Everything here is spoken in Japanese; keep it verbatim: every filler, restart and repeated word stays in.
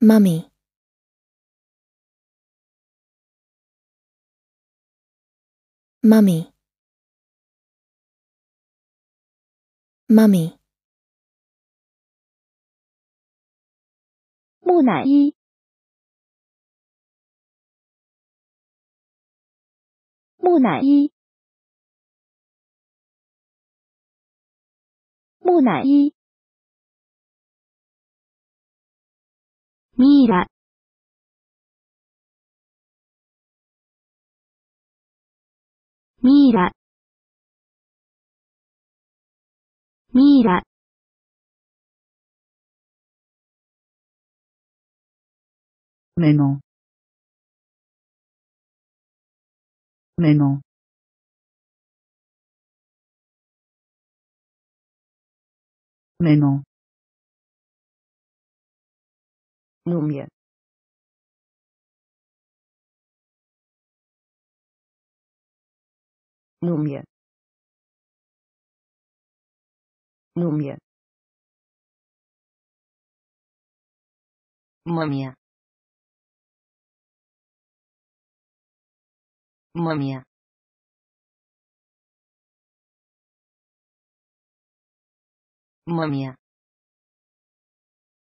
mummy, mummy, mummy, 木乃伊，木乃伊，木乃伊。ミイラ、ミイラ、ミイラ。 メモ、メモ、メモ。múmia, múmia, múmia, múmia, múmia, múmia.